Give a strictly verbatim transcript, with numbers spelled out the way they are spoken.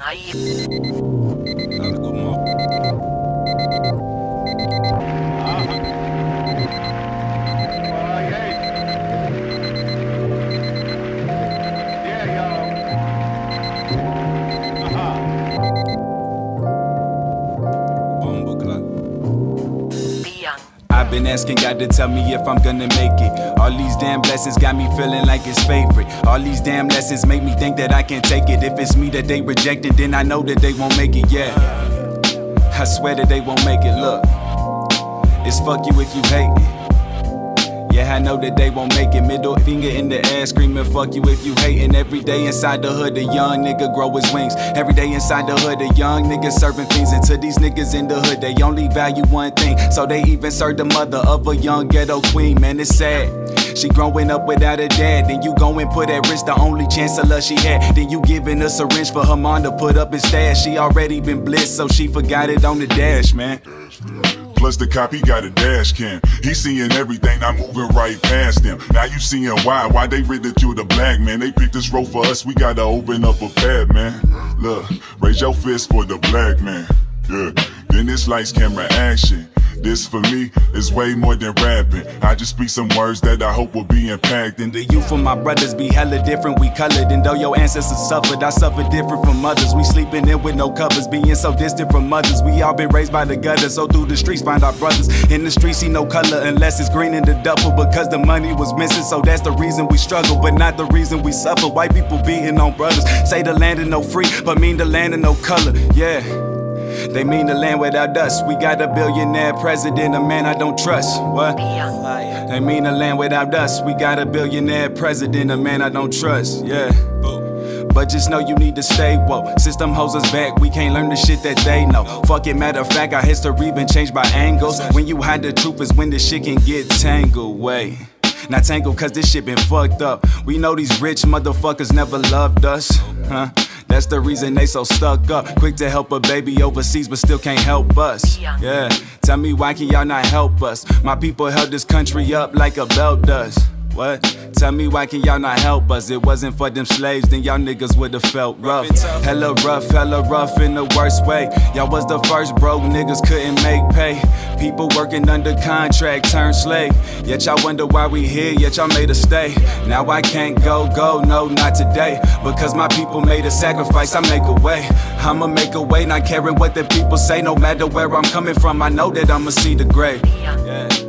I've been asking God to tell me if I'm gonna make it. All these damn blessings got me feeling like it's favorite. All these damn lessons make me think that I can't take it. If it's me that they rejecting, then I know that they won't make it, yeah. I swear that they won't make it, look. It's fuck you if you hate it. Yeah, I know that they won't make it. Middle finger in the air, screaming fuck you if you hating. Every day inside the hood, a young nigga grow his wings. Every day inside the hood, a young nigga serving fiends. And to these niggas in the hood, they only value one thing. So they even serve the mother of a young ghetto queen. Man, it's sad. She growing up without a dad. Then you go and put at risk the only chance of love she had. Then you giving a syringe for her mom to put up his stash. She already been blissed, so she forgot it on the dash, man. Plus the cop, he got a dash cam. He seeing everything, I'm moving right past them. Now you seeing why, why they ridicule the black man. They picked this road for us, we gotta open up a pad, man. Look, raise your fist for the black man. Yeah, then it's lights, camera, action. This for me is way more than rapping. I just speak some words that I hope will be impacting. The youth of my brothers be hella different, we colored. And though your ancestors suffered, I suffered different from others. We sleeping in with no covers, being so distant from mothers. We all been raised by the gutter, so through the streets find our brothers. In the streets see no color unless it's green in the duffel. Because the money was missing, so that's the reason we struggle, but not the reason we suffer. White people beating on brothers, say the land is no free, but mean the land is no color, yeah. They mean the land without us. We got a billionaire president, a man I don't trust. What? They mean the land without us. We got a billionaire president, a man I don't trust. Yeah. But just know you need to stay woke. System holds us back, we can't learn the shit that they know. Fuck it, matter of fact, our history been changed by angles. When you hide the truth is when the shit can get tangled. Wait. Not tangled cause this shit been fucked up. We know these rich motherfuckers never loved us, huh? That's the reason they so stuck up. Quick to help a baby overseas but still can't help us. Yeah, tell me why can y'all not help us? My people held this country up like a belt does. What? Tell me why can y'all not help us? It wasn't for them slaves, then y'all niggas would've felt rough. Hella rough, hella rough in the worst way. Y'all was the first broke niggas couldn't make pay. People working under contract turned slave. Yet y'all wonder why we here, yet y'all made us stay. Now I can't go, go, no, not today. Because my people made a sacrifice, I make a way. I'ma make a way, not caring what the people say. No matter where I'm coming from, I know that I'ma see the grave. Yeah.